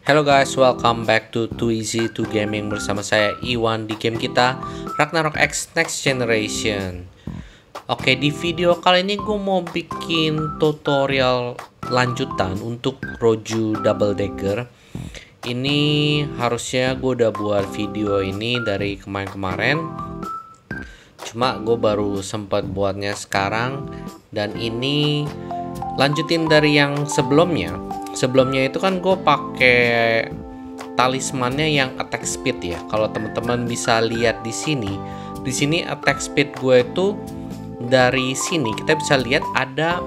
Hello guys, welcome back to Too Easy to Gaming bersama saya Iwan di game kita Ragnarok X Next Generation. Oke, di video kali ini gue mau bikin tutorial lanjutan untuk Roju Double Dagger. Ini harusnya gue udah buat video ini dari kemarin-kemarin, cuma gue baru sempat buatnya sekarang. Dan ini lanjutin dari yang sebelumnya. Sebelumnya itu kan gue pakai talismannya yang attack speed ya. Kalau teman-teman bisa lihat di sini attack speed gue itu dari sini kita bisa lihat ada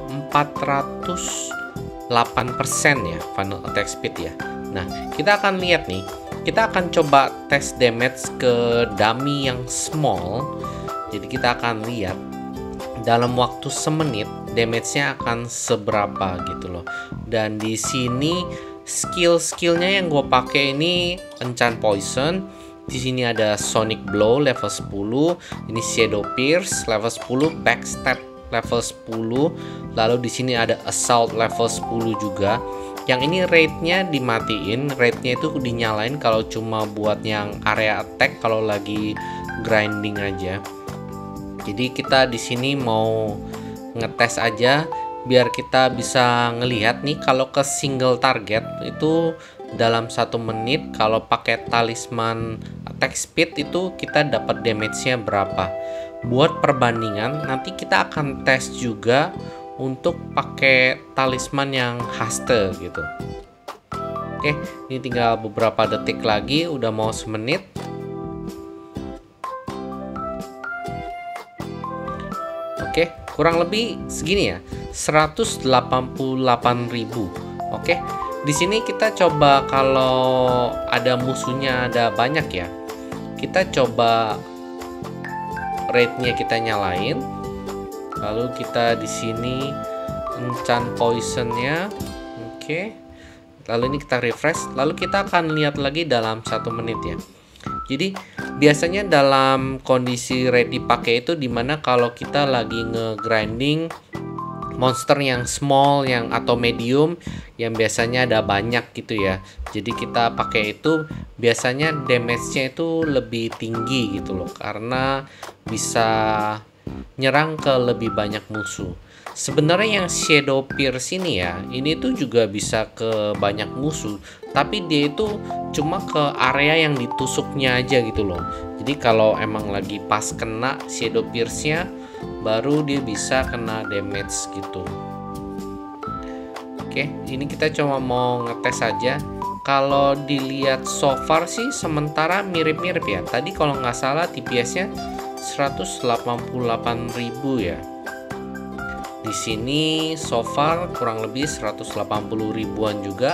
408% ya final attack speed ya. Nah, kita akan lihat nih. Kita akan coba tes damage ke dummy yang small. Jadi kita akan lihat dalam waktu semenit damage-nya akan seberapa gitu loh. Dan di sini skill-skillnya yang gue pakai ini Enchant Poison. Di sini ada Sonic Blow level 10, ini Shadow Pierce level 10, Backstab level 10. Lalu di sini ada Assault level 10 juga. Yang ini rate-nya dimatiin, rate-nya itu dinyalain kalau cuma buat yang area attack, kalau lagi grinding aja. Jadi kita di sini mau ngetes aja biar kita bisa ngelihat nih kalau ke single target itu dalam 1 menit kalau pakai talisman attack speed itu kita dapat damage-nya berapa. Buat perbandingan nanti kita akan tes juga untuk pakai talisman yang haste gitu. Oke, ini tinggal beberapa detik lagi, udah mau semenit. Oke, kurang lebih segini ya, 188.000. Oke, di sini kita coba kalau ada musuhnya ada banyak ya, kita coba rate-nya kita nyalain. Lalu kita di sini enchant poison-nya. Oke. Lalu ini kita refresh, lalu kita akan lihat lagi dalam 1 menit ya. Jadi biasanya dalam kondisi ready pakai itu dimana kalau kita lagi nge-grinding monster yang small yang atau medium yang biasanya ada banyak gitu ya. Jadi kita pakai itu biasanya damage-nya itu lebih tinggi gitu loh, karena bisa nyerang ke lebih banyak musuh. Sebenarnya yang Shadow Pierce ini ya, ini tuh juga bisa ke banyak musuh, tapi dia itu cuma ke area yang ditusuknya aja gitu loh. Jadi kalau emang lagi pas kena Shadow Pierce-nya, baru dia bisa kena damage gitu. Oke, ini kita cuma mau ngetes aja. Kalau dilihat so far sih sementara mirip-mirip ya. Tadi kalau nggak salah DPS-nya 188.000 ya. Di sini so far kurang lebih 180 ribuan juga.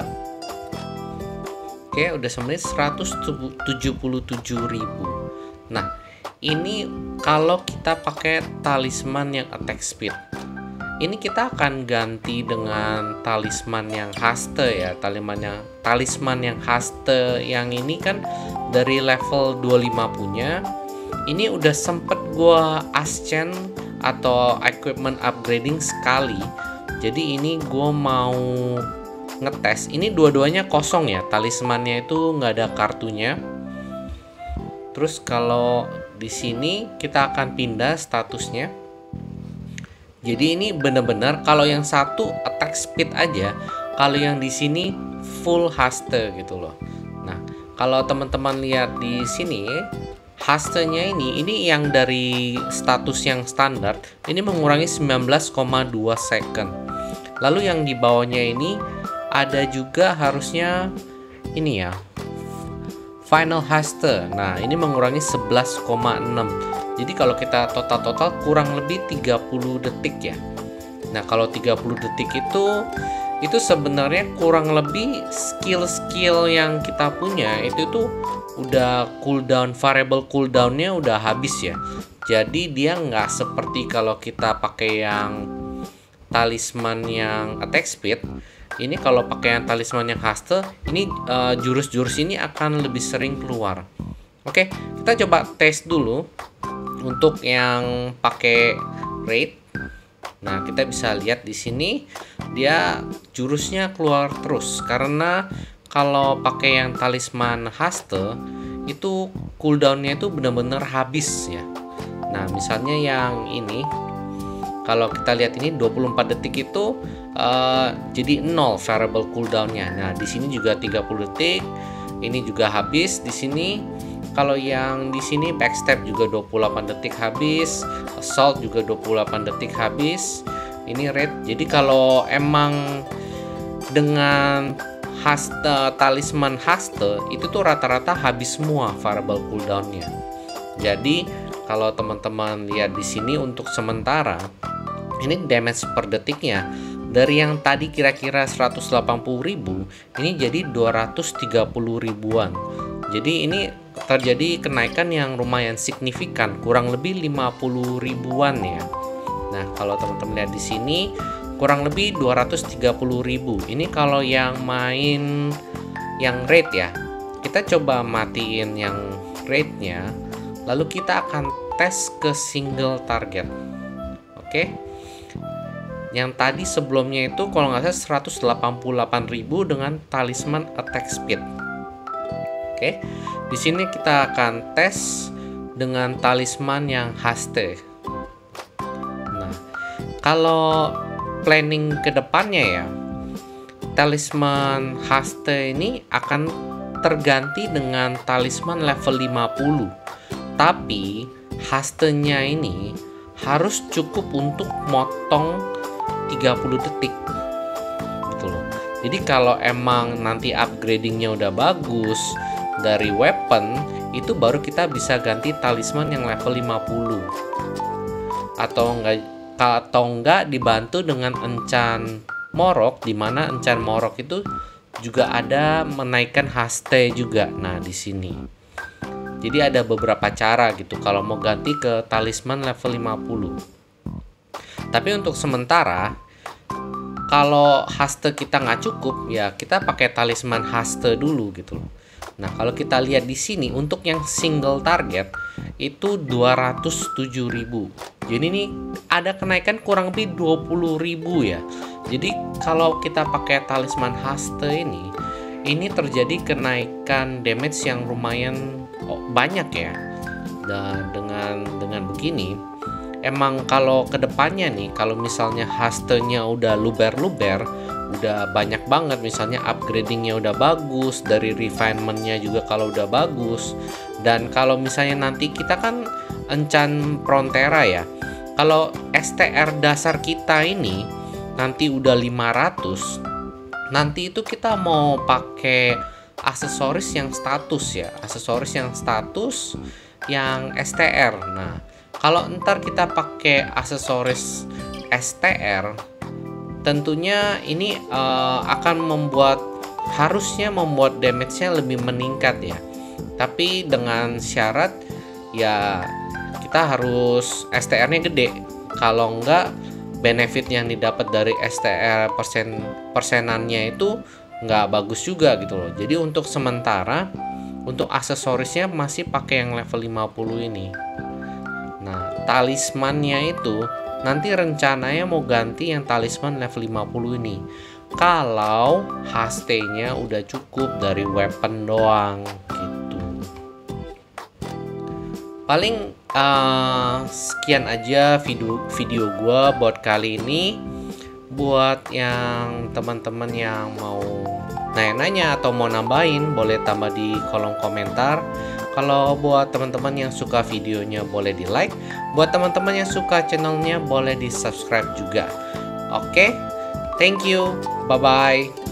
Oke, udah semenit 177.000. Nah, ini kalau kita pakai talisman yang attack speed. Ini kita akan ganti dengan talisman yang haste ya. Talisman yang haste yang ini kan dari level 25 punya. Ini udah sempet gua ascend atau equipment upgrading sekali. Jadi ini gue mau ngetes. Ini dua-duanya kosong ya, talismannya itu nggak ada kartunya. Terus kalau di sini kita akan pindah statusnya. Jadi ini bener-bener kalau yang satu attack speed aja, kalau yang di sini full haste gitu loh. Nah, kalau teman-teman lihat di sini hastenya ini yang dari status yang standar ini mengurangi 19,2 second. Lalu yang di bawahnya ini ada juga harusnya ini ya, final haste. Nah, ini mengurangi 11,6. Jadi kalau kita total kurang lebih 30 detik ya. Nah, kalau 30 detik itu sebenarnya kurang lebih skill-skill yang kita punya itu tuh udah cooldown, variable cooldownnya udah habis ya. Jadi dia nggak seperti kalau kita pakai yang talisman yang attack speed. Ini kalau pakai yang talisman yang haste, ini jurus-jurus ini akan lebih sering keluar. Oke, kita coba tes dulu untuk yang pakai raid. Nah, kita bisa lihat di sini dia jurusnya keluar terus karena kalau pakai yang talisman haste itu cooldownnya itu benar-benar habis ya. Nah, misalnya yang ini, kalau kita lihat ini 24 detik itu jadi 0 variable cooldownnya. Nah, di sini juga 30 detik, ini juga habis di sini. Kalau yang di sini backstep juga 28 detik habis, assault juga 28 detik habis. Ini red. Jadi kalau emang dengan talisman haste itu tuh rata-rata habis semua variable cooldownnya. Jadi kalau teman-teman lihat di sini untuk sementara ini damage per detiknya dari yang tadi kira-kira 180.000 ini jadi 230 ribuan. Jadi ini terjadi kenaikan yang lumayan signifikan, kurang lebih 50 ribuan ya. Nah, kalau teman-teman lihat di sini kurang lebih 230.000. Ini kalau yang main yang raid ya. Kita coba matiin yang raidnya, lalu kita akan tes ke single target. Oke. Yang tadi sebelumnya itu kalau nggak salah 188.000 dengan talisman attack speed. Oke. Di sini kita akan tes dengan talisman yang haste. Nah, kalau planning ke depannya ya, talisman haste ini akan terganti dengan talisman level 50. Tapi hastenya ini harus cukup untuk motong 30 detik gitu loh. Jadi kalau emang nanti upgradingnya udah bagus dari weapon, itu baru kita bisa ganti talisman yang level 50 atau enggak dibantu dengan encan morok, dimana encan morok itu juga ada menaikkan haste juga. Nah, di sini jadi ada beberapa cara gitu kalau mau ganti ke talisman level 50. Tapi untuk sementara kalau haste kita nggak cukup ya kita pakai talisman haste dulu gitu loh. Nah, kalau kita lihat di sini untuk yang single target itu 207.000. Jadi ini ada kenaikan kurang lebih 20.000 ya. Jadi kalau kita pakai talisman haste ini terjadi kenaikan damage yang lumayan banyak ya. Dan dengan begini emang kalau kedepannya nih, kalau misalnya hastenya udah luber-luber, udah banyak banget, misalnya upgradingnya udah bagus, dari refinementnya juga kalau udah bagus, dan kalau misalnya nanti kita kan encan Frontera ya, kalau STR dasar kita ini nanti udah 500, nanti itu kita mau pakai aksesoris yang status ya, aksesoris yang status yang STR. Nah, kalau ntar kita pakai aksesoris STR, tentunya ini akan harusnya membuat damage-nya lebih meningkat ya. Tapi dengan syarat ya kita harus STR-nya gede. Kalau enggak, benefit yang didapat dari STR persenannya itu nggak bagus juga gitu loh. Jadi untuk sementara untuk aksesorisnya masih pakai yang level 50 ini. Nah, talismannya itu nanti rencananya mau ganti yang talisman level 50 ini. Kalau haste-nya udah cukup dari weapon doang gitu. Paling sekian aja video gua buat kali ini. Buat yang teman-teman yang mau nanya-nanya atau mau nambahin, boleh tambah di kolom komentar. Kalau buat teman-teman yang suka videonya boleh di like. Buat teman-teman yang suka channelnya boleh di subscribe juga. Oke, thank you, bye bye.